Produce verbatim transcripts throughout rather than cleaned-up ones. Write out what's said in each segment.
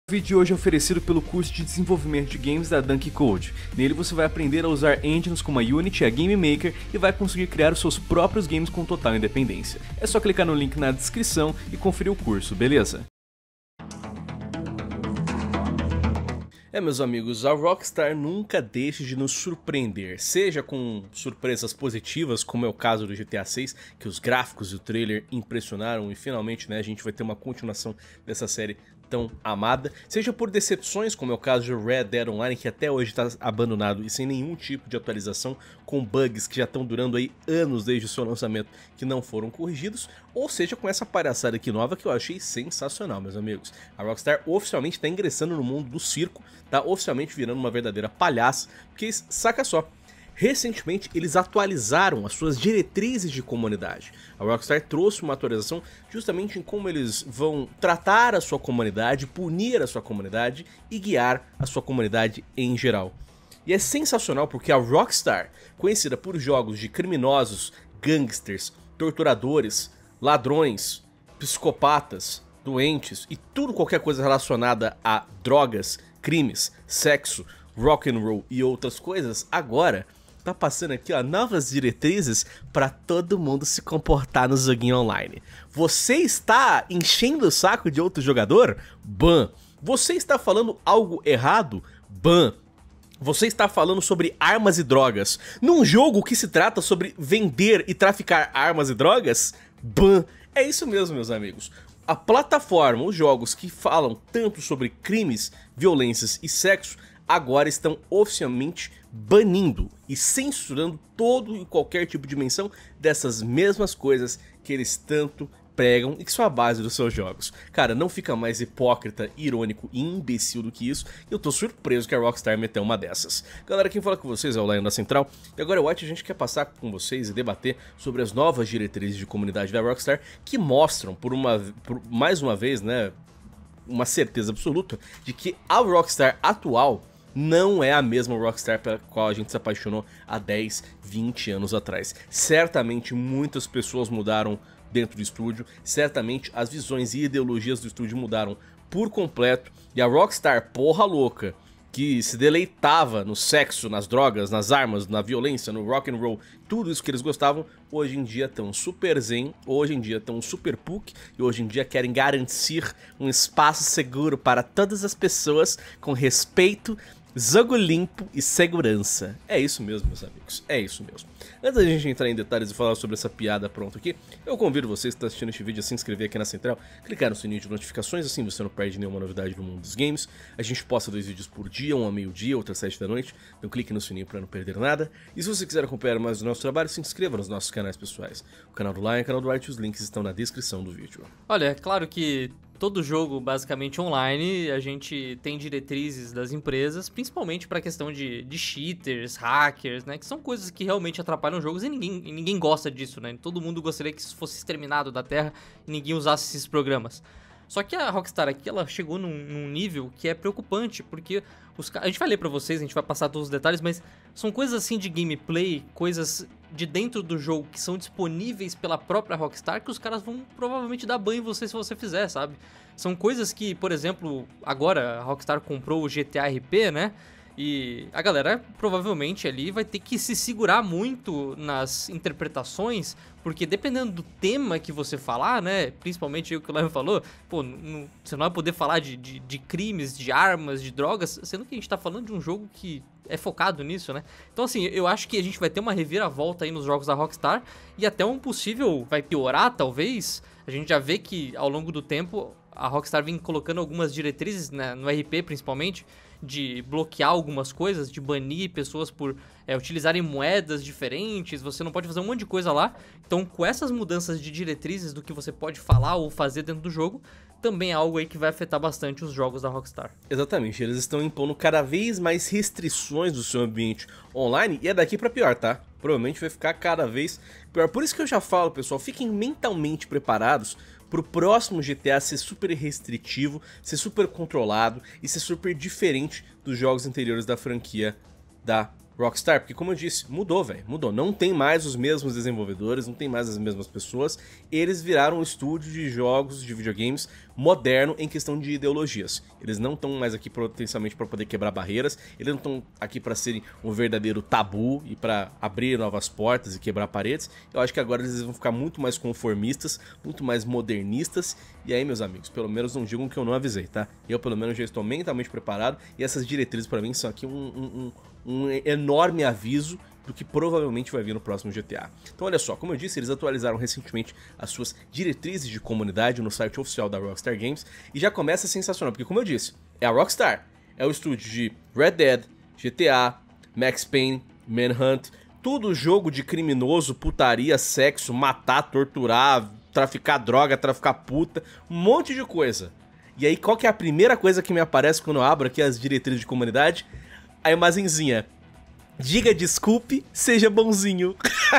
O vídeo de hoje é oferecido pelo curso de desenvolvimento de games da Dunkey Code. Nele você vai aprender a usar engines como a Unity e a Game Maker e vai conseguir criar os seus próprios games com total independência. É só clicar no link na descrição e conferir o curso, beleza? É, meus amigos, a Rockstar nunca deixa de nos surpreender, seja com surpresas positivas, como é o caso do G T A seis, que os gráficos e o trailer impressionaram e finalmente, né, a gente vai ter uma continuação dessa série tão amada, seja por decepções, como é o caso de Red Dead Online, que até hoje está abandonado e sem nenhum tipo de atualização, com bugs que já estão durando aí anos desde o seu lançamento que não foram corrigidos, ou seja com essa palhaçada aqui nova que eu achei sensacional, meus amigos. A Rockstar oficialmente está ingressando no mundo do circo, está oficialmente virando uma verdadeira palhaça, porque saca só, recentemente eles atualizaram as suas diretrizes de comunidade. A Rockstar trouxe uma atualização justamente em como eles vão tratar a sua comunidade, punir a sua comunidade e guiar a sua comunidade em geral. E é sensacional porque a Rockstar, conhecida por jogos de criminosos, gangsters, torturadores, ladrões, psicopatas, doentes e tudo qualquer coisa relacionada a drogas, crimes, sexo, rock and roll e outras coisas, agora tá passando aqui, ó, novas diretrizes para todo mundo se comportar no joguinho online. Você está enchendo o saco de outro jogador? Ban. Você está falando algo errado? Ban. Você está falando sobre armas e drogas num jogo que se trata sobre vender e traficar armas e drogas? Ban. É isso mesmo, meus amigos. A plataforma, os jogos que falam tanto sobre crimes, violências e sexo, agora estão oficialmente banindo e censurando todo e qualquer tipo de menção dessas mesmas coisas que eles tanto pregam e que são a base dos seus jogos. Cara, não fica mais hipócrita, irônico e imbecil do que isso, e eu tô surpreso que a Rockstar meteu uma dessas. Galera, quem fala com vocês é o Lion da Central, e agora, Watch, a gente quer passar com vocês e debater sobre as novas diretrizes de comunidade da Rockstar que mostram, por, uma, por mais uma vez, né, uma certeza absoluta de que a Rockstar atual não é a mesma Rockstar pela qual a gente se apaixonou há dez, vinte anos atrás. Certamente muitas pessoas mudaram dentro do estúdio, certamente as visões e ideologias do estúdio mudaram por completo, e a Rockstar, porra louca, que se deleitava no sexo, nas drogas, nas armas, na violência, no rock and roll, tudo isso que eles gostavam, hoje em dia estão super zen, hoje em dia estão super puk, e hoje em dia querem garantir um espaço seguro para todas as pessoas com respeito, jogo limpo e segurança. É isso mesmo, meus amigos, é isso mesmo. Antes da gente entrar em detalhes e falar sobre essa piada pronta aqui, eu convido vocês que estão assistindo este vídeo a se inscrever aqui na Central, clicar no sininho de notificações, assim você não perde nenhuma novidade do mundo dos games. A gente posta dois vídeos por dia, um ao meio-dia, outro às sete da noite, então clique no sininho para não perder nada. E se você quiser acompanhar mais do nosso trabalho, se inscreva nos nossos canais pessoais. O canal do Lion e o canal do Art, os links estão na descrição do vídeo. Olha, é claro que todo jogo, basicamente online, a gente tem diretrizes das empresas, principalmente para a questão de, de cheaters, hackers, né? Que são coisas que realmente atrapalham jogos e ninguém, e ninguém gosta disso, né? Todo mundo gostaria que isso fosse exterminado da Terra e ninguém usasse esses programas. Só que a Rockstar aqui, ela chegou num, num nível que é preocupante, porque os, a gente vai ler pra vocês, a gente vai passar todos os detalhes, mas são coisas assim de gameplay, coisas de dentro do jogo que são disponíveis pela própria Rockstar, que os caras vão provavelmente dar banho em você se você fizer, sabe? São coisas que, por exemplo, agora a Rockstar comprou o G T A R P, né? E a galera provavelmente ali vai ter que se segurar muito nas interpretações, porque dependendo do tema que você falar, né, principalmente o que o Lion falou, pô, não, você não vai poder falar de, de, de crimes, de armas, de drogas, sendo que a gente tá falando de um jogo que é focado nisso, né? Então assim, eu acho que a gente vai ter uma reviravolta aí nos jogos da Rockstar, e até um possível vai piorar, talvez. A gente já vê que ao longo do tempo a Rockstar vem colocando algumas diretrizes, né, no R P principalmente, de bloquear algumas coisas, de banir pessoas por é, utilizarem moedas diferentes, você não pode fazer um monte de coisa lá. Então, com essas mudanças de diretrizes do que você pode falar ou fazer dentro do jogo, também é algo aí que vai afetar bastante os jogos da Rockstar. Exatamente, eles estão impondo cada vez mais restrições do seu ambiente online, e é daqui pra pior, tá? Provavelmente vai ficar cada vez pior. Por isso que eu já falo, pessoal, fiquem mentalmente preparados pro próximo G T A ser super restritivo, ser super controlado e ser super diferente dos jogos anteriores da franquia da Rockstar, porque como eu disse, mudou, velho, mudou. Não tem mais os mesmos desenvolvedores, não tem mais as mesmas pessoas. Eles viraram um estúdio de jogos, de videogames moderno em questão de ideologias. Eles não estão mais aqui potencialmente para poder quebrar barreiras, eles não estão aqui para serem um verdadeiro tabu e para abrir novas portas e quebrar paredes. Eu acho que agora eles vão ficar muito mais conformistas, muito mais modernistas. E aí, meus amigos, pelo menos não digam que eu não avisei, tá? Eu, pelo menos, já estou mentalmente preparado e essas diretrizes para mim são aqui um, um, um, um enorme aviso do que provavelmente vai vir no próximo G T A. Então olha só, como eu disse, eles atualizaram recentemente as suas diretrizes de comunidade no site oficial da Rockstar Games e já começa sensacional, porque como eu disse, é a Rockstar, é o estúdio de Red Dead, G T A, Max Payne, Manhunt, tudo jogo de criminoso, putaria, sexo, matar, torturar, traficar droga, traficar puta, um monte de coisa. E aí qual que é a primeira coisa que me aparece quando eu abro aqui as diretrizes de comunidade? A imagenzinha. Diga desculpe, seja bonzinho.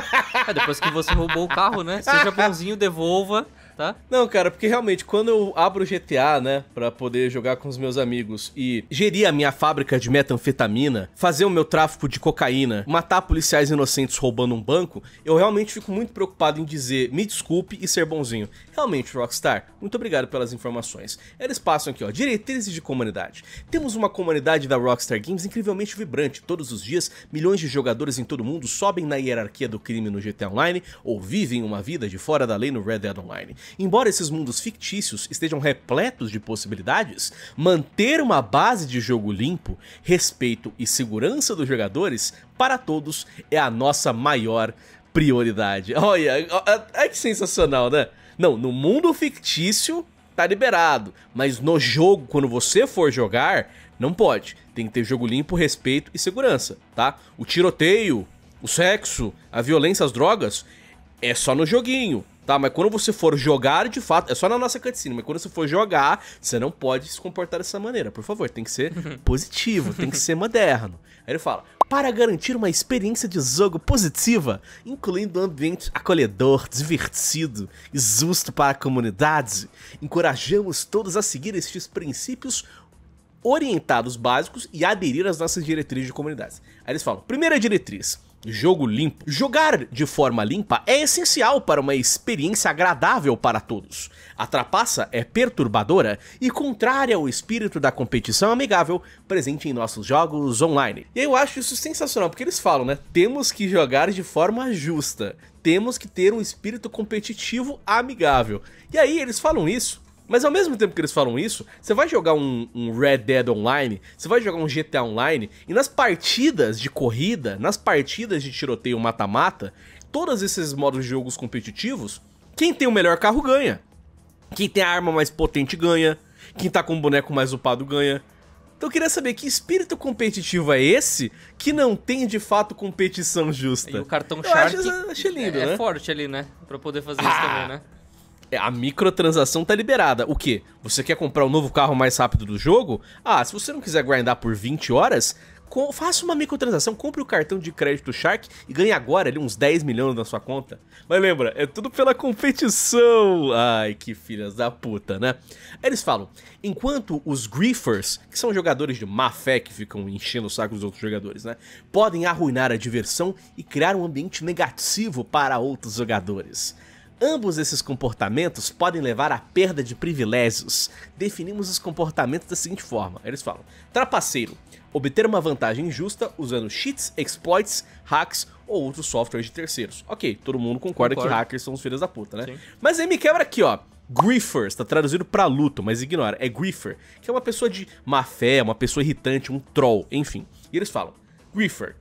É, depois que você roubou o carro, né? Seja bonzinho, devolva, tá? Não, cara, porque realmente, quando eu abro o G T A, né, pra poder jogar com os meus amigos e gerir a minha fábrica de metanfetamina, fazer o meu tráfico de cocaína, matar policiais inocentes roubando um banco, eu realmente fico muito preocupado em dizer me desculpe e ser bonzinho. Realmente, Rockstar, muito obrigado pelas informações. Eles passam aqui, ó, diretrizes de comunidade. Temos uma comunidade da Rockstar Games incrivelmente vibrante. Todos os dias, milhões de jogadores em todo o mundo sobem na hierarquia do crime no G T A Online ou vivem uma vida de fora da lei no Red Dead Online. Embora esses mundos fictícios estejam repletos de possibilidades, manter uma base de jogo limpo, respeito e segurança dos jogadores para todos é a nossa maior prioridade. Olha, é que sensacional, né? Não, no mundo fictício tá liberado, mas no jogo, quando você for jogar, não pode. Tem que ter jogo limpo, respeito e segurança, tá? O tiroteio, o sexo, a violência, as drogas, é só no joguinho, tá? Mas quando você for jogar, de fato, é só na nossa cutscene, mas quando você for jogar, você não pode se comportar dessa maneira, por favor, tem que ser positivo, tem que ser moderno. Aí ele fala, para garantir uma experiência de jogo positiva, incluindo um ambiente acolhedor, divertido e justo para a comunidade, encorajamos todos a seguir estes princípios orientados básicos e aderir às nossas diretrizes de comunidades. Aí eles falam, primeira diretriz, jogo limpo. Jogar de forma limpa é essencial para uma experiência agradável para todos. A trapaça é perturbadora e contrária ao espírito da competição amigável presente em nossos jogos online. E eu acho isso sensacional, porque eles falam, né? Temos que jogar de forma justa. Temos que ter um espírito competitivo amigável. E aí eles falam isso. Mas ao mesmo tempo que eles falam isso, você vai jogar um, um Red Dead Online, você vai jogar um G T A Online, e nas partidas de corrida, nas partidas de tiroteio mata-mata, todos esses modos de jogos competitivos, quem tem o melhor carro ganha. Quem tem a arma mais potente ganha, quem tá com o boneco mais upado ganha. Então eu queria saber que espírito competitivo é esse que não tem de fato competição justa. E o cartão eu Shark acho, achei lindo, é, né? é forte ali, né? Pra poder fazer Ah. isso também, né? A microtransação tá liberada. O quê? Você quer comprar o novo carro mais rápido do jogo? Ah, se você não quiser grindar por vinte horas, faça uma microtransação, compre o cartão de crédito Shark e ganhe agora ali uns dez milhões na sua conta. Mas lembra, é tudo pela competição. Ai, que filhas da puta, né? Aí eles falam, enquanto os griefers, que são jogadores de má fé que ficam enchendo o saco dos outros jogadores, né, podem arruinar a diversão e criar um ambiente negativo para outros jogadores. Ambos esses comportamentos podem levar à perda de privilégios. Definimos os comportamentos da seguinte forma. Eles falam, trapaceiro, obter uma vantagem injusta usando cheats, exploits, hacks ou outros softwares de terceiros. Ok, todo mundo concorda Concordo. que hackers são os filhos da puta, né? Sim. Mas aí me quebra aqui, ó. Griefers, tá traduzido pra luto, mas ignora, é griefer, que é uma pessoa de má fé, uma pessoa irritante, um troll, enfim. E eles falam, griefer,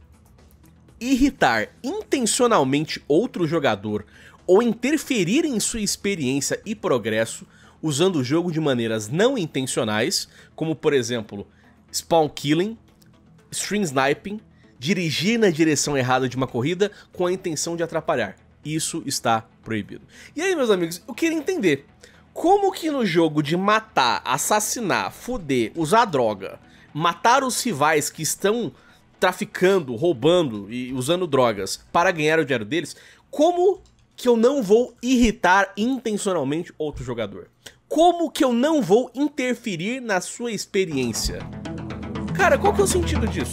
irritar intencionalmente outro jogador ou interferir em sua experiência e progresso usando o jogo de maneiras não intencionais, como por exemplo, spawn killing, stream sniping, dirigir na direção errada de uma corrida com a intenção de atrapalhar. Isso está proibido. E aí, meus amigos, eu queria entender, como que no jogo de matar, assassinar, fuder, usar droga, matar os rivais que estão traficando, roubando e usando drogas para ganhar o dinheiro deles, como que eu não vou irritar intencionalmente outro jogador? Como que eu não vou interferir na sua experiência? Cara, qual que é o sentido disso?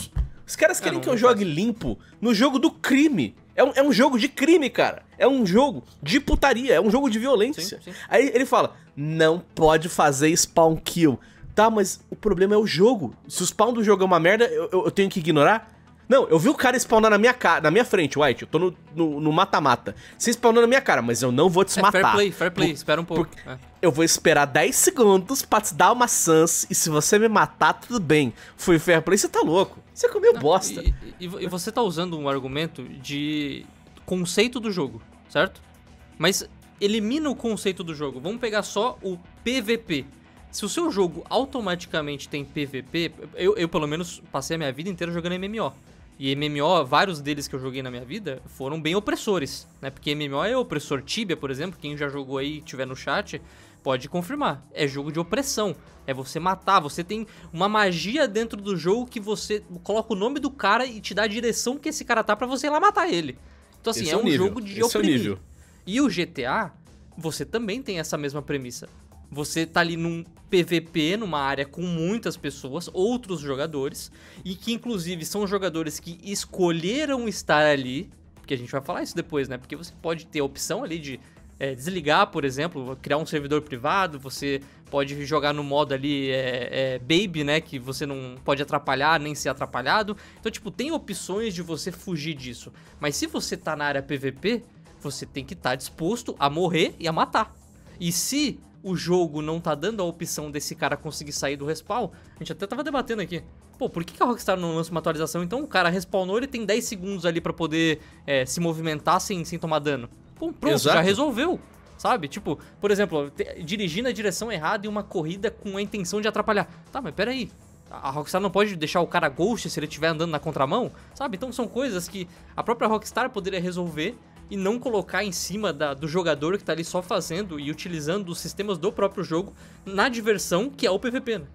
Os caras É, querem não- que eu não jogue faz. limpo no jogo do crime. É um, é um jogo de crime, cara. É um jogo de putaria, é um jogo de violência. Sim, sim. Aí ele fala, não pode fazer spawn kill. Tá, mas o problema é o jogo. Se o spawn do jogo é uma merda, eu, eu- eu tenho que ignorar? Não, eu vi o cara spawnar na minha cara, na minha frente, White. Eu tô no- no no mata-mata. Você spawnou na minha cara, mas eu não vou te É, matar. fair play, fair play, Por- espera um pouco. porque É. eu vou esperar dez segundos pra te dar uma sans, e se você me matar, tudo bem. Foi fair play, você tá louco. Você comeu Não, bosta. E, e- e você tá usando um argumento de conceito do jogo, certo? Mas elimina o conceito do jogo. Vamos pegar só o P V P. Se o seu jogo automaticamente tem P V P, eu, eu pelo menos passei a minha vida inteira jogando M M O. E M M O, vários deles que eu joguei na minha vida foram bem opressores, né? Porque M M O é opressor. Tibia, por exemplo, quem já jogou aí e tiver no chat, pode confirmar. É jogo de opressão. É você matar. Você tem uma magia dentro do jogo que você coloca o nome do cara e te dá a direção que esse cara tá pra você ir lá matar ele. Então assim, Esse é, é o um nível. jogo de Esse é o oprimir. nível. E o G T A, você também tem essa mesma premissa. Você tá ali num P V P, numa área com muitas pessoas, outros jogadores, e que inclusive são jogadores que escolheram estar ali, porque a gente vai falar isso depois, né? Porque você pode ter a opção ali de é, desligar, por exemplo, criar um servidor privado, você pode jogar no modo ali é, é, baby, né? Que você não pode atrapalhar nem ser atrapalhado. Então, tipo, tem opções de você fugir disso. Mas se você tá na área P V P, você tem que estar disposto a morrer e a matar. E se o jogo não tá dando a opção desse cara conseguir sair do respawn, a gente até tava debatendo aqui. Pô, por que que a Rockstar não lança uma atualização? Então o cara respawnou, ele tem dez segundos ali pra poder é, se movimentar sem, sem tomar dano. Pô, pronto, Exato. já resolveu. Sabe? Tipo, por exemplo, te- dirigir na direção errada em uma corrida com a intenção de atrapalhar. Tá, mas peraí. A Rockstar não pode deixar o cara ghost se ele estiver andando na contramão? Sabe? Então são coisas que a própria Rockstar poderia resolver e não colocar em cima da- do jogador que tá ali só fazendo e utilizando os sistemas do próprio jogo na diversão que é o P V P, né?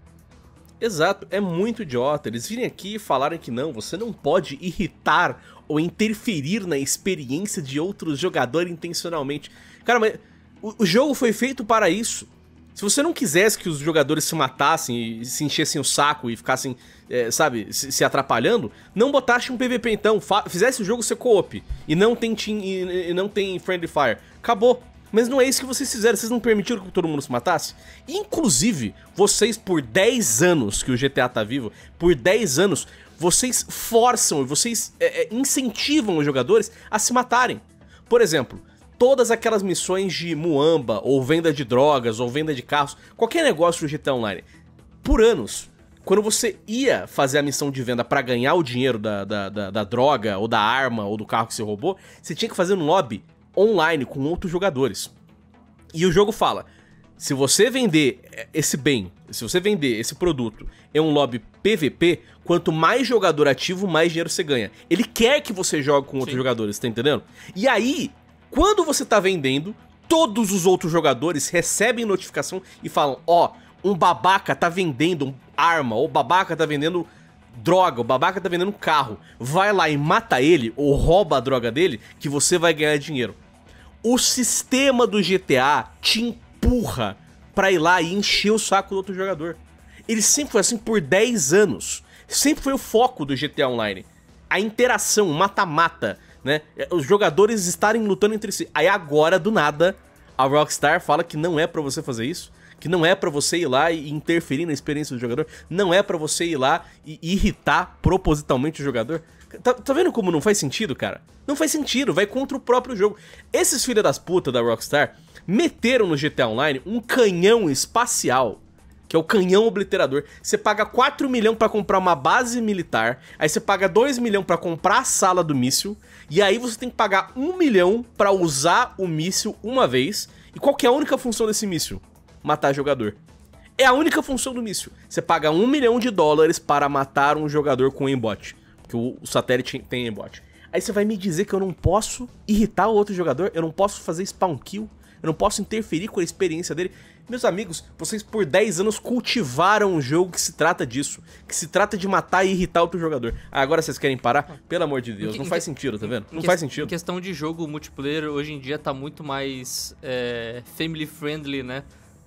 Exato, é muito idiota. Eles virem aqui e falarem que não, você não pode irritar ou interferir na experiência de outro jogador intencionalmente. Cara, mas o, o jogo foi feito para isso. Se você não quisesse que os jogadores se matassem e se enchessem o saco e ficassem, é, sabe, se, se atrapalhando, não botasse um P V P então, fa fizesse o jogo ser co-op e não tem team, e, e não tem friendly fire. Acabou. Mas não é isso que vocês fizeram, vocês não permitiram que todo mundo se matasse? Inclusive, vocês por dez anos que o G T A tá vivo, por dez anos, vocês forçam, vocês é, é, incentivam os jogadores a se matarem. Por exemplo, todas aquelas missões de muamba, ou venda de drogas, ou venda de carros, qualquer negócio do G T A Online, por anos, quando você ia fazer a missão de venda pra ganhar o dinheiro da, da, da, da droga, ou da arma, ou do carro que você roubou, você tinha que fazer um lobby online com outros jogadores. E o jogo fala, se você vender esse bem, se você vender esse produto em um lobby P V P, quanto mais jogador ativo, mais dinheiro você ganha. Ele quer que você jogue com outros Sim. jogadores, tá entendendo? E aí, quando você tá vendendo, todos os outros jogadores recebem notificação e falam, ó, oh, um babaca tá vendendo arma, ou babaca tá vendendo droga, o babaca tá vendendo carro. Vai lá e mata ele, ou rouba a droga dele, que você vai ganhar dinheiro. O sistema do G T A te empurra pra ir lá e encher o saco do outro jogador. Ele sempre foi assim por dez anos. Sempre foi o foco do G T A Online. A interação, o mata-mata, né? Os jogadores estarem lutando entre si. Aí agora, do nada, a Rockstar fala que não é pra você fazer isso. Que não é pra você ir lá e interferir na experiência do jogador. Não é pra você ir lá e irritar propositalmente o jogador. Tá, tá vendo como não faz sentido, cara? Não faz sentido, vai contra o próprio jogo. Esses filha das putas da Rockstar meteram no G T A Online um canhão espacial, que é o canhão obliterador. Você paga quatro milhões pra comprar uma base militar, aí você paga dois milhões pra comprar a sala do míssil, e aí você tem que pagar um milhão pra usar o míssil uma vez. E qual que é a única função desse míssil? Matar jogador. É a única função do míssil. Você paga um milhão de dólares para matar um jogador com aimbot, porque o, o satélite tem aimbot. Aí você vai me dizer que eu não posso irritar o outro jogador? Eu não posso fazer spawn kill? Eu não posso interferir com a experiência dele? Meus amigos, vocês por dez anos cultivaram um jogo que se trata disso. Que se trata de matar e irritar outro jogador. Ah, agora vocês querem parar? Pelo amor de Deus, Em não que- faz em sentido, tá vendo? Em Não que- faz Em sentido. questão de jogo multiplayer, hoje em dia tá muito mais é, family friendly, né? A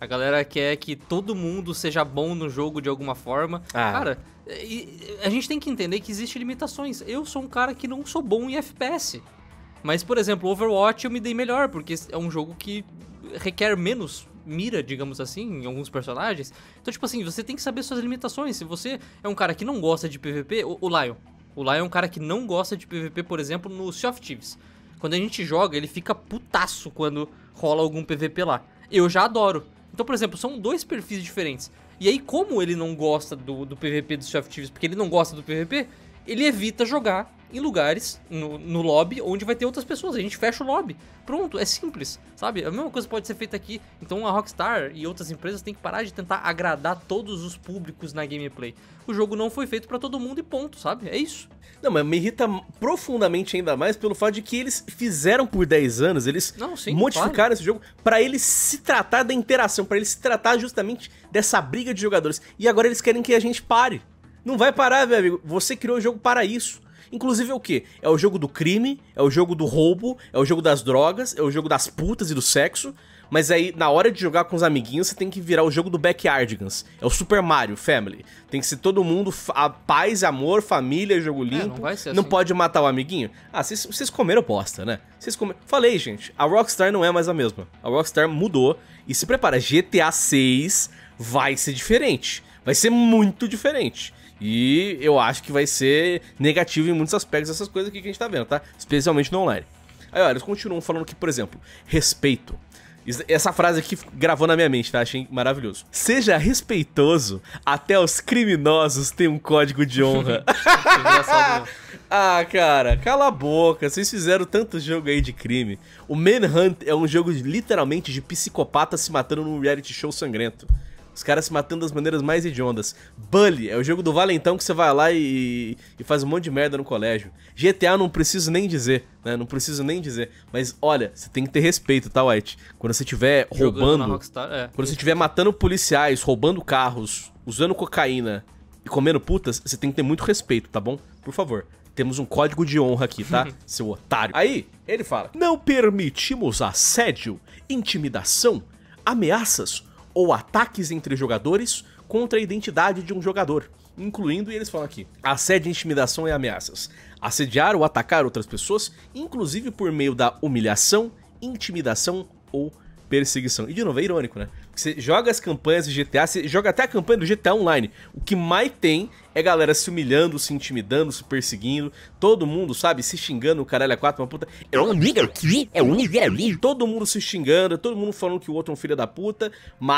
A galera quer que todo mundo seja bom no jogo de alguma forma. Ah. Cara, a gente tem que entender que existem limitações. Eu sou um cara que não sou bom em F P S. Mas, por exemplo, Overwatch eu me dei melhor, porque é um jogo que requer menos mira, digamos assim, em alguns personagens. Então, tipo assim, você tem que saber suas limitações. Se você é um cara que não gosta de P V P, o, o Lion. O Lion é um cara que não gosta de P V P, por exemplo, no Sea of Thieves. Quando a gente joga, ele fica putaço quando rola algum P V P lá. Eu já adoro. Então, por exemplo, são dois perfis diferentes. E aí, como ele não gosta do, do P V P do Sea of Thieves, porque ele não gosta do P V P, ele evita jogar em lugares, no, no lobby, onde vai ter outras pessoas. A gente fecha o lobby. Pronto, é simples, sabe? A mesma coisa pode ser feita aqui. Então a Rockstar e outras empresas têm que parar de tentar agradar todos os públicos na gameplay. O jogo não foi feito pra todo mundo e ponto, sabe? É isso. Não, mas me irrita profundamente ainda mais pelo fato de que eles fizeram por dez anos, eles não, sim, modificaram claro. esse jogo pra ele se tratar da interação, pra ele se tratar justamente dessa briga de jogadores. E agora eles querem que a gente pare. Não vai parar, meu amigo. Você criou o jogo para isso. Inclusive é o quê? É o jogo do crime, é o jogo do roubo, é o jogo das drogas, é o jogo das putas e do sexo. Mas aí, na hora de jogar com os amiguinhos, você tem que virar o jogo do Backyardigans. É o Super Mario Family. Tem que ser todo mundo, a paz, amor, família, jogo limpo. É, não vai ser assim. Não pode matar o amiguinho? Ah, vocês, vocês comeram bosta, né? Vocês comeram... Falei, gente, a Rockstar não é mais a mesma. A Rockstar mudou. E se prepara, G T A seis vai ser diferente. Vai ser muito diferente. E eu acho que vai ser negativo em muitos aspectos essas coisas aqui que a gente tá vendo, tá? Especialmente no online. Aí, olha, eles continuam falando que, por exemplo, respeito. Essa frase aqui gravou na minha mente, tá? Achei maravilhoso. Seja respeitoso, até os criminosos têm um código de honra. Ah, cara, cala a boca. Vocês fizeram tanto jogo aí de crime. O Manhunt é um jogo literalmente de psicopatas se matando num reality show sangrento. Os caras se matando das maneiras mais hediondas. Bully é o jogo do valentão que você vai lá e, e faz um monte de merda no colégio. G T A não preciso nem dizer, né? Não preciso nem dizer. Mas olha, você tem que ter respeito, tá, White? Quando você estiver roubando... Rockstar, é. Quando você estiver matando policiais, roubando carros, usando cocaína e comendo putas, você tem que ter muito respeito, tá bom? Por favor. Temos um código de honra aqui, tá? Seu otário. Aí, ele fala: não permitimos assédio, intimidação, ameaças ou ataques entre jogadores contra a identidade de um jogador, incluindo, e eles falam aqui, assédio, intimidação e ameaças. Assediar ou atacar outras pessoas, inclusive por meio da humilhação, intimidação ou perseguição. E de novo, é irônico, né? Porque você joga as campanhas de G T A, você joga até a campanha do G T A Online. O que mais tem é galera se humilhando, se intimidando, se perseguindo. Todo mundo, sabe, se xingando, o caralho é quatro, uma puta. É um nigga aqui, é um nigga ali. Todo mundo se xingando, todo mundo falando que o outro é um filho da puta.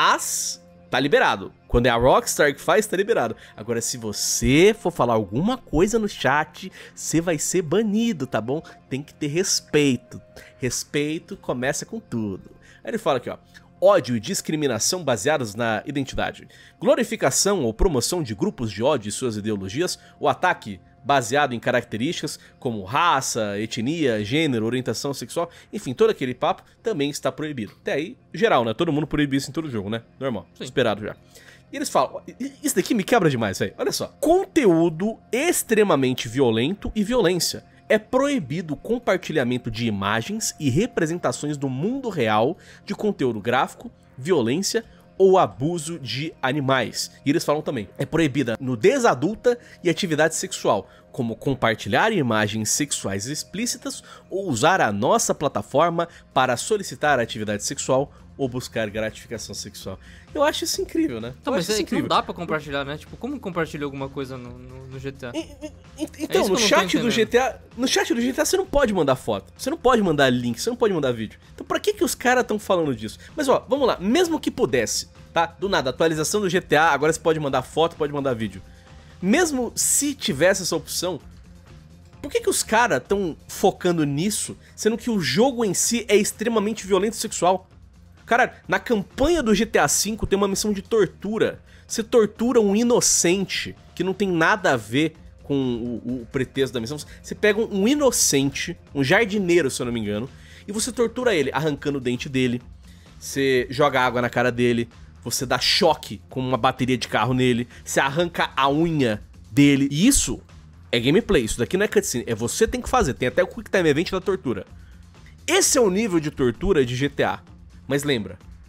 Mas tá liberado. Quando é a Rockstar que faz, tá liberado. Agora, se você for falar alguma coisa no chat, você vai ser banido, tá bom? Tem que ter respeito. Respeito começa com tudo. Aí ele fala aqui, ó. Ódio e discriminação baseados na identidade. Glorificação ou promoção de grupos de ódio e suas ideologias. O ataque baseado em características como raça, etnia, gênero, orientação sexual. Enfim, todo aquele papo também está proibido. Até aí, geral, né? Todo mundo proíbe isso em todo jogo, né? Normal. Sim. Esperado já. E eles falam, isso daqui me quebra demais, velho. Olha só. Conteúdo extremamente violento e violência. É proibido o compartilhamento de imagens e representações do mundo real de conteúdo gráfico, violência ou abuso de animais. E eles falam também, é proibida nudez adulta e atividade sexual, como compartilhar imagens sexuais explícitas ou usar a nossa plataforma para solicitar atividade sexual ou buscar gratificação sexual. Eu acho isso incrível, né? Então, mas é que não dá pra compartilhar, né? Tipo, como compartilha alguma coisa no, no, no G T A? E, e, então, é no chat do G T A, no chat do G T A você não pode mandar foto, você não pode mandar link, você não pode mandar vídeo. Então pra que que os caras estão falando disso? Mas ó, vamos lá, mesmo que pudesse, tá? Do nada, atualização do G T A, agora você pode mandar foto, pode mandar vídeo. Mesmo se tivesse essa opção, por que que os caras estão focando nisso, sendo que o jogo em si é extremamente violento e sexual? Cara, na campanha do G T A cinco tem uma missão de tortura. Você tortura um inocente que não tem nada a ver com o, o pretexto da missão. Você pega um inocente, um jardineiro, se eu não me engano, e você tortura ele, arrancando o dente dele. Você joga água na cara dele, você dá choque com uma bateria de carro nele, você arranca a unha dele. E isso é gameplay, isso daqui não é cutscene, é você que tem que fazer. Tem até o Quick Time Event da tortura. Esse é o nível de tortura de G T A. Mas lembra,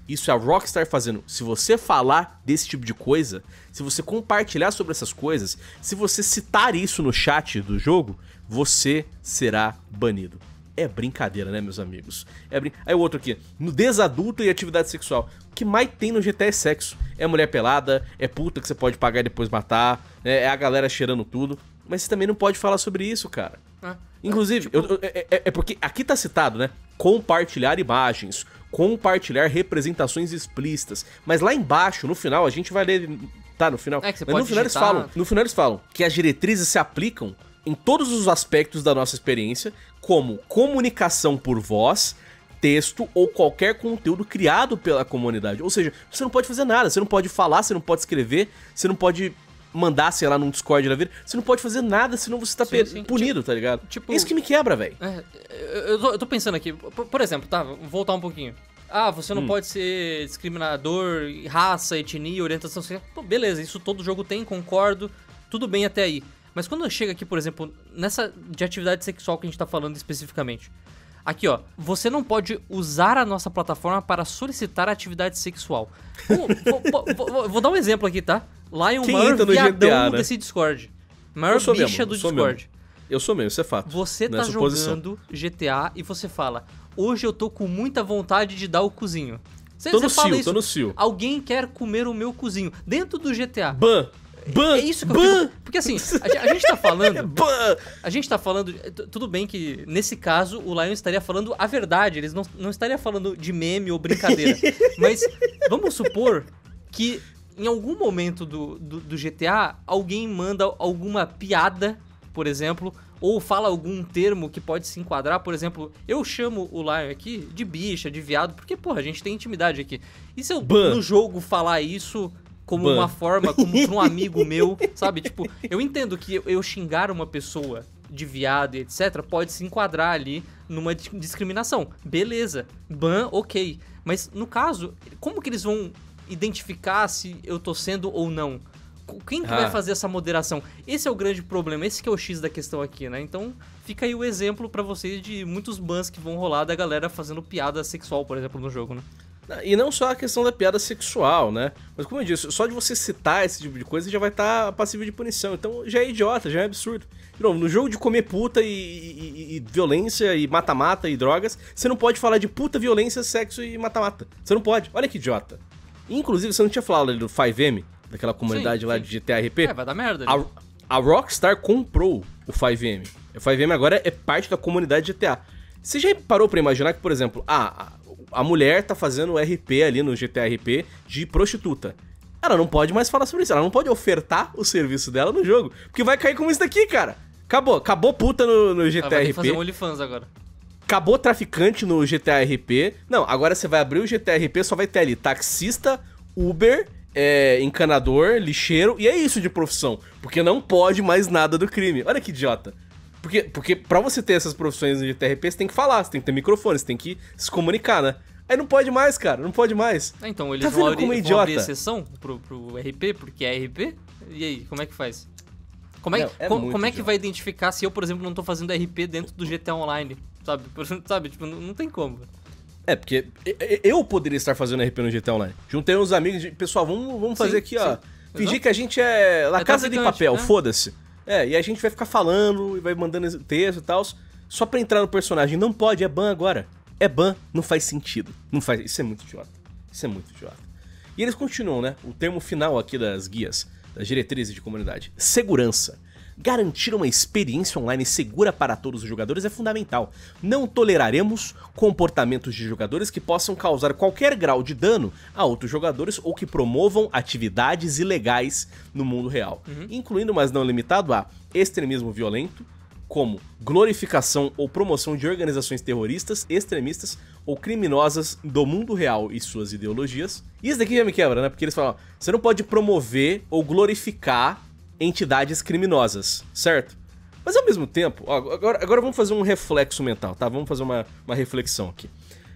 Isso é a Rockstar fazendo. Se você falar desse tipo de coisa, se você compartilhar sobre essas coisas, se você citar isso no chat do jogo, você será banido. É brincadeira, né, meus amigos? É brin... Aí o outro aqui, nudez adulta e atividade sexual. O que mais tem no G T A é sexo. É mulher pelada, é puta que você pode pagar e depois matar, é a galera cheirando tudo. Mas você também não pode falar sobre isso, cara. Ah, Inclusive, tipo... eu, eu, é, é porque aqui tá citado, né? Compartilhar imagens, compartilhar representações explícitas. Mas lá embaixo, no final, a gente vai ler... Tá, no final. É que você Mas pode no final digitar... eles falam, no final eles falam que as diretrizes se aplicam em todos os aspectos da nossa experiência, como comunicação por voz, texto ou qualquer conteúdo criado pela comunidade. Ou seja, você não pode fazer nada, você não pode falar, você não pode escrever, você não pode mandar, sei lá, num Discord da vida, você não pode fazer nada, senão você tá sim, sim. punido, tipo, tá ligado? Tipo, é isso que me quebra, velho. É, eu, tô, eu tô pensando aqui, por, por exemplo, tá, vou voltar um pouquinho. Ah, você não hum. pode ser discriminador, raça, etnia, orientação sexual. Pô, beleza, isso todo jogo tem, concordo, tudo bem até aí. Mas quando chega aqui, por exemplo, nessa de atividade sexual que a gente tá falando especificamente, aqui ó, você não pode usar a nossa plataforma para solicitar atividade sexual. Vou, vou, vou, vou dar um exemplo aqui, tá? Lion, o maior viadão G T A, né? desse Discord. Maior bicha mesmo, do Discord. Mesmo. Eu sou mesmo, isso é fato. Você tá jogando G T A e você fala, hoje eu tô com muita vontade de dar o cozinho. Você, tô você no fala cio, isso, tô no cio. Alguém quer comer o meu cozinho dentro do G T A. Ban! Ban, é isso que ban. eu fico... Porque assim, a, a gente tá falando... ban. A gente tá falando... Tudo bem que, nesse caso, o Lion estaria falando a verdade. Eles não, não estariam falando de meme ou brincadeira. Mas vamos supor que em algum momento do, do, do G T A, alguém manda alguma piada, por exemplo, ou fala algum termo que pode se enquadrar. Por exemplo, eu chamo o Lion aqui de bicha, de viado, porque, porra, a gente tem intimidade aqui. E se eu, ban. no jogo, falar isso... como Ban. uma forma, como pra um amigo meu, sabe? Tipo, eu entendo que eu xingar uma pessoa de viado e etcétera pode se enquadrar ali numa discriminação. Beleza. Ban, ok. Mas, no caso, como que eles vão identificar se eu tô sendo ou não? Quem que ah. vai fazer essa moderação? Esse é o grande problema, esse que é o X da questão aqui, né? Então, fica aí o exemplo pra vocês de muitos bans que vão rolar da galera fazendo piada sexual, por exemplo, no jogo, né? E não só a questão da piada sexual, né? Mas como eu disse, só de você citar esse tipo de coisa já vai estar tá passível de punição. Então já é idiota, já é absurdo. De novo, no jogo de comer puta e, e, e violência e mata-mata e drogas, você não pode falar de puta, violência, sexo e mata-mata. Você não pode. Olha que idiota. Inclusive, você não tinha falado ali do cinco M, daquela comunidade sim, lá sim. de G T A R P? É, vai dar merda. A, a Rockstar comprou o cinco M. O cinco M agora é parte da comunidade G T A. Você já parou pra imaginar que, por exemplo, ah... a mulher tá fazendo R P ali no G T A R P de prostituta. Ela não pode mais falar sobre isso, ela não pode ofertar o serviço dela no jogo, porque vai cair como isso daqui, cara. Acabou, acabou puta no, no G T A R P. Vai ter que fazer um OnlyFans agora. Acabou traficante no G T A R P. Não, agora você vai abrir o G T A R P, só vai ter ali taxista, Uber, é, encanador, lixeiro, e é isso de profissão, porque não pode mais nada do crime. Olha que idiota. Porque, porque pra você ter essas profissões no G T A R P, você tem que falar, você tem que ter microfone, você tem que se comunicar, né? Aí não pode mais, cara, não pode mais. Ah, então, eles tá vão, abrir, é vão abrir exceção pro, pro R P, porque é R P? E aí, como é que faz? Como é, não, é, como, como é que vai identificar se eu, por exemplo, não tô fazendo R P dentro do G T A Online? Sabe? Sabe? Tipo, não, não tem como. É, porque eu poderia estar fazendo R P no G T A Online. Juntei uns amigos de... Pessoal, vamos, vamos fazer sim, aqui, ó. Sim. Fingir Exato. que a gente é La é Casa de Papel, né? Foda-se. É, e a gente vai ficar falando e vai mandando texto e tal, só pra entrar no personagem. Não pode, é ban agora. É ban, não faz sentido. Não faz, isso é muito idiota. Isso é muito idiota. E eles continuam, né? O termo final aqui das guias, das diretrizes de comunidade. Segurança. Garantir uma experiência online segura para todos os jogadores é fundamental. Não toleraremos comportamentos de jogadores que possam causar qualquer grau de dano a outros jogadores ou que promovam atividades ilegais no mundo real, uhum. incluindo, mas não limitado a extremismo violento, como glorificação ou promoção de organizações terroristas, extremistas ou criminosas do mundo real e suas ideologias. E isso daqui já me quebra, né? Porque eles falam, você não pode promover ou glorificar entidades criminosas, certo? Mas ao mesmo tempo, ó, agora, agora vamos fazer um reflexo mental, tá? Vamos fazer uma, uma reflexão aqui.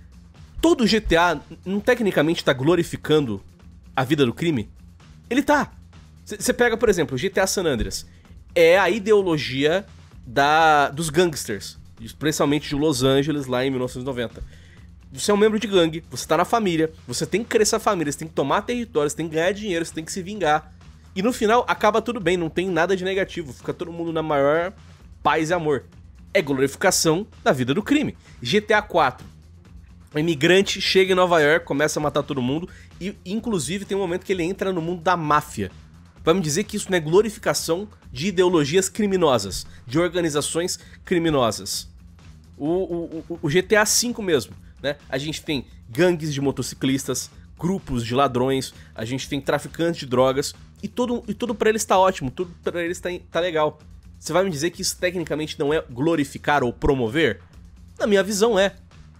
Todo G T A não tecnicamente tá glorificando a vida do crime? Ele tá. Você pega, por exemplo, o G T A San Andreas. É a ideologia da, dos gangsters, especialmente de Los Angeles lá em mil novecentos e noventa. Você é um membro de gangue, você tá na família, você tem que crescer a família, você tem que tomar território, você tem que ganhar dinheiro, você tem que se vingar. E no final, acaba tudo bem, não tem nada de negativo, fica todo mundo na maior paz e amor. É glorificação da vida do crime. G T A quatro. O imigrante chega em Nova York, começa a matar todo mundo e, inclusive, tem um momento que ele entra no mundo da máfia. Vai me dizer que isso não é glorificação de ideologias criminosas, de organizações criminosas. O, o, o, o G T A cinco mesmo, né? A gente tem gangues de motociclistas, grupos de ladrões, a gente tem traficantes de drogas, e tudo, e tudo pra eles tá ótimo, tudo pra eles tá, tá legal. Você vai me dizer que isso tecnicamente não é glorificar ou promover? Na minha visão é.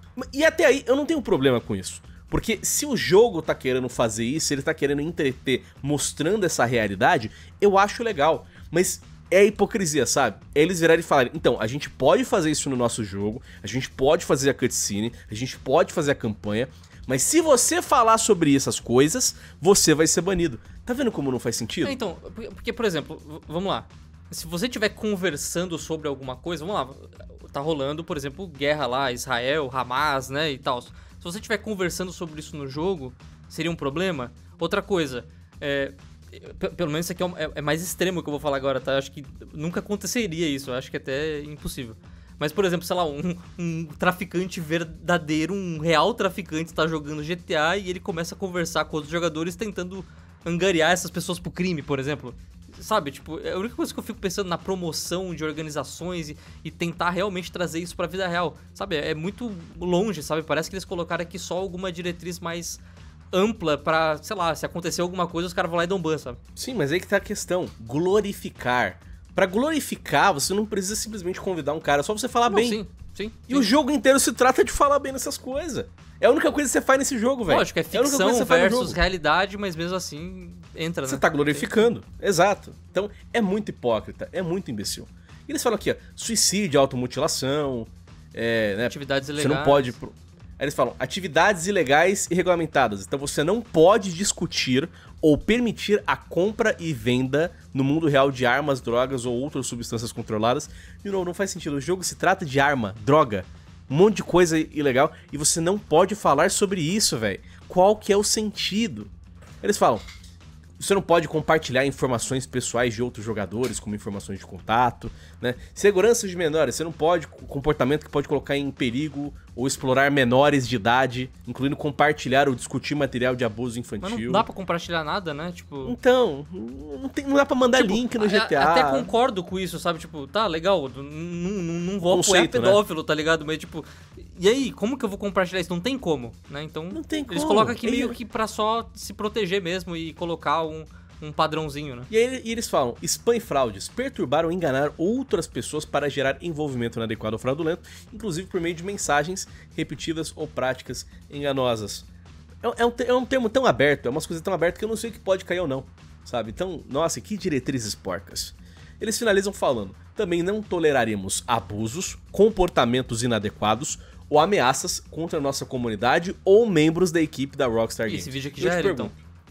E até aí eu não tenho problema com isso. Porque se o jogo tá querendo fazer isso, ele tá querendo entreter mostrando essa realidade, eu acho legal. Mas é a hipocrisia, sabe? É eles virarem e falarem, então, a gente pode fazer isso no nosso jogo, a gente pode fazer a cutscene, a gente pode fazer a campanha, mas se você falar sobre essas coisas, você vai ser banido. Tá vendo como não faz sentido? É, então, porque, por exemplo, vamos lá. Se você estiver conversando sobre alguma coisa, vamos lá, tá rolando, por exemplo, guerra lá, Israel, Hamas, né, e tal. Se você estiver conversando sobre isso no jogo, seria um problema? Outra coisa, é, pelo menos isso aqui é, é mais extremo que eu vou falar agora, tá? Eu acho que nunca aconteceria isso, eu acho que até é impossível. Mas, por exemplo, sei lá, um, um traficante verdadeiro, um real traficante tá jogando G T A e ele começa a conversar com outros jogadores tentando angariar essas pessoas pro crime, por exemplo. Sabe, tipo, a única coisa que eu fico pensando na promoção de organizações e, e tentar realmente trazer isso pra vida real, sabe, é muito longe, sabe, parece que eles colocaram aqui só alguma diretriz mais ampla pra, sei lá, se acontecer alguma coisa, os caras vão lá e dão ban, sabe? Sim, mas aí que tá a questão, glorificar. Pra glorificar, você não precisa simplesmente convidar um cara, é só você falar não, bem. Sim, sim. E sim. o jogo inteiro se trata de falar bem nessas coisas. É a única coisa que você faz nesse jogo, velho. Lógico, é ficção é versus realidade, mas mesmo assim entra, né? Você tá glorificando, exato. Então é muito hipócrita, é muito imbecil. E eles falam aqui, ó, suicídio, automutilação, é, né, atividades ilegais. Você não pode... Aí eles falam, atividades ilegais e regulamentadas. Então você não pode discutir ou permitir a compra e venda no mundo real de armas, drogas ou outras substâncias controladas. E não, não faz sentido. O jogo se trata de arma, droga, um monte de coisa ilegal e você não pode falar sobre isso, velho. Qual que é o sentido? Eles falam, você não pode compartilhar informações pessoais de outros jogadores, como informações de contato, né? Segurança de menores, você não pode, comportamento que pode colocar em perigo ou explorar menores de idade, incluindo compartilhar ou discutir material de abuso infantil. Mas não dá pra compartilhar nada, né? Tipo... Então, não, tem, não dá pra mandar tipo, link no G T A. Até concordo com isso, sabe? Tipo, tá, legal, não, não, não vou apoiar pedófilo, né? Tá ligado? Mas tipo, e aí, como que eu vou compartilhar isso? Não tem como, né? Então, não tem como. Eles colocam aqui meio que pra só se proteger mesmo e colocar um... um padrãozinho, né? E aí e eles falam, spam e fraudes, perturbar ou enganar outras pessoas para gerar envolvimento inadequado ou fraudulento, inclusive por meio de mensagens repetidas ou práticas enganosas. É, é, um, é um termo tão aberto, é umas coisas tão abertas que eu não sei o que pode cair ou não, sabe? Então, nossa, que diretrizes porcas. Eles finalizam falando, também não toleraremos abusos, comportamentos inadequados ou ameaças contra a nossa comunidade ou membros da equipe da Rockstar Games. Esse vídeo aqui já era, então.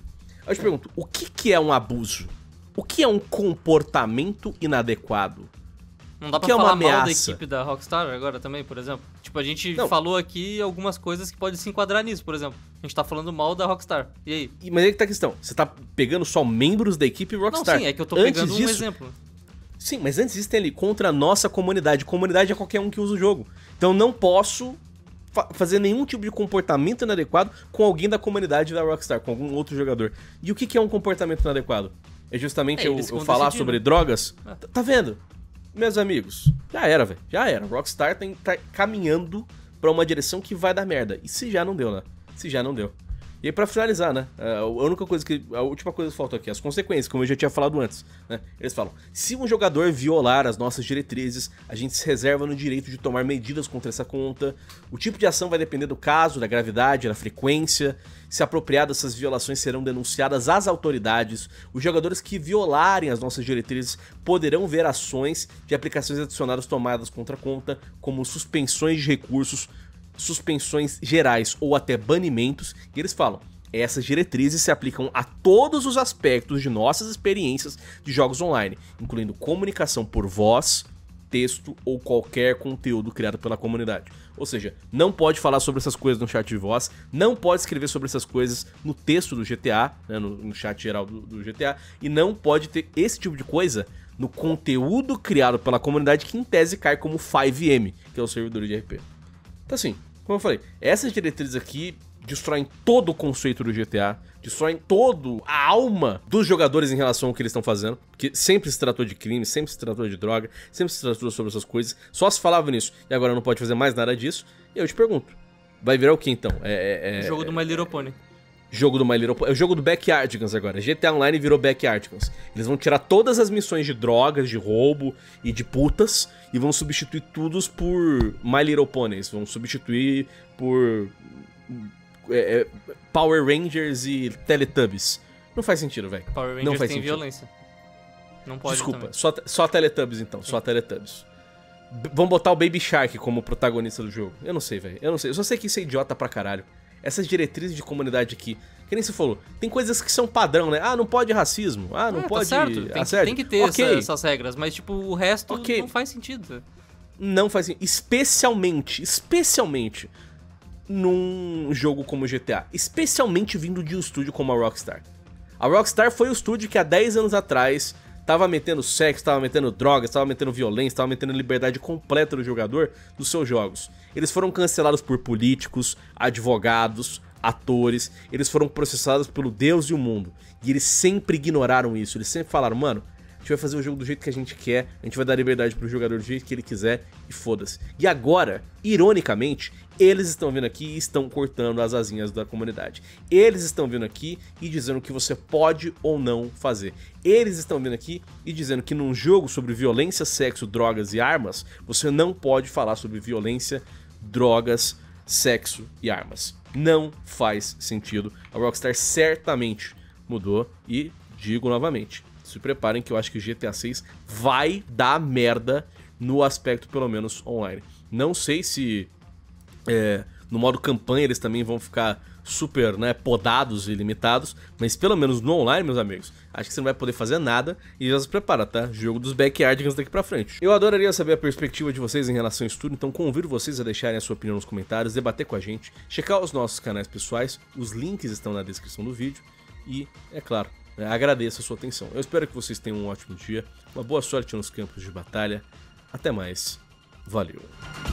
Eu te pergunto, o que, que é um abuso? O que é um comportamento inadequado? Não dá o pra que falar é uma ameaça? mal da equipe da Rockstar agora também, por exemplo? Tipo, a gente não. falou aqui algumas coisas que podem se enquadrar nisso, por exemplo. A gente tá falando mal da Rockstar. E aí? E, mas aí que tá a questão. Você tá pegando só membros da equipe Rockstar. Não, sim, é que eu tô antes pegando disso, um exemplo. Sim, mas antes disso tem ali contra a nossa comunidade. Comunidade é qualquer um que usa o jogo. Então não posso fa fazer nenhum tipo de comportamento inadequado com alguém da comunidade da Rockstar, com algum outro jogador. E o que, que é um comportamento inadequado? É justamente é, eu, eu falar decidindo. sobre drogas? É. Tá vendo? Meus amigos, já era, velho. Já era. Rockstar tá, tá caminhando pra uma direção que vai dar merda. E se já não deu, né? Se já não deu. E aí, pra finalizar, né? A única coisa que. A última coisa que falta aqui, as consequências, como eu já tinha falado antes, né? Eles falam: se um jogador violar as nossas diretrizes, a gente se reserva no direito de tomar medidas contra essa conta. O tipo de ação vai depender do caso, da gravidade, da frequência. Se apropriadas, essas violações serão denunciadas às autoridades. Os jogadores que violarem as nossas diretrizes poderão ver ações de aplicações adicionadas tomadas contra a conta, como suspensões de recursos, suspensões gerais ou até banimentos. E eles falam, essas diretrizes se aplicam a todos os aspectos de nossas experiências de jogos online, incluindo comunicação por voz, texto ou qualquer conteúdo criado pela comunidade. Ou seja, não pode falar sobre essas coisas no chat de voz, não pode escrever sobre essas coisas no texto do G T A, né, no, no chat geral do, do G T A, e não pode ter esse tipo de coisa no conteúdo criado pela comunidade, que em tese cai como five M, que é o servidor de R P. Então assim, como eu falei, essas diretrizes aqui destroem todo o conceito do G T A, destroem toda a alma dos jogadores em relação ao que eles estão fazendo, porque sempre se tratou de crime, sempre se tratou de droga, sempre se tratou sobre essas coisas, só se falava nisso, e agora não pode fazer mais nada disso. E eu te pergunto, vai virar o que então? É, é, é, jogo do My Little Pony. Jogo do My Little Pony, é o jogo do Backyardigans agora. G T A Online virou Backyardigans. Eles vão tirar todas as missões de drogas, de roubo e de putas e vão substituir todos por My Little Ponies, vão substituir por É, é, Power Rangers e Teletubbies. Não faz sentido, velho. Power Rangers não faz tem sentido. violência. Não pode. Desculpa, só, só Teletubbies então, só Teletubbies. B Vamos botar o Baby Shark como protagonista do jogo. Eu não sei, velho. Eu não sei. Eu só sei que isso é idiota pra caralho. Essas diretrizes de comunidade aqui, que nem você falou, tem coisas que são padrão, né? Ah, não pode racismo. Ah, não é, pode. Tá certo. Tem, que, tem que ter okay. essa, essas regras, mas tipo, o resto okay. não faz sentido. Não faz sentido. Especialmente, especialmente num jogo como G T A, especialmente vindo de um estúdio como a Rockstar. A Rockstar foi o estúdio que há dez anos atrás tava metendo sexo, tava metendo drogas, tava metendo violência, tava metendo liberdade completa do jogador nos seus jogos. Eles foram cancelados por políticos, advogados, atores, eles foram processados pelo Deus e o mundo. E eles sempre ignoraram isso, eles sempre falaram, mano, a gente vai fazer o jogo do jeito que a gente quer, a gente vai dar liberdade pro jogador do jeito que ele quiser e foda-se. E agora, ironicamente, eles estão vindo aqui e estão cortando as asinhas da comunidade. Eles estão vindo aqui e dizendo o que você pode ou não fazer. Eles estão vindo aqui e dizendo que num jogo sobre violência, sexo, drogas e armas, você não pode falar sobre violência, drogas, sexo e armas. Não faz sentido. A Rockstar certamente mudou e digo novamente, se preparem que eu acho que o G T A seis vai dar merda no aspecto, pelo menos, online. Não sei se é, no modo campanha eles também vão ficar super, né, podados e limitados, mas pelo menos no online, meus amigos, acho que você não vai poder fazer nada e já se prepara, tá? Jogo dos Backyardigans daqui pra frente. Eu adoraria saber a perspectiva de vocês em relação a isso tudo, então convido vocês a deixarem a sua opinião nos comentários, debater com a gente, checar os nossos canais pessoais, os links estão na descrição do vídeo e, é claro, agradeço a sua atenção. Eu espero que vocês tenham um ótimo dia, uma boa sorte nos campos de batalha. Até mais. Valeu.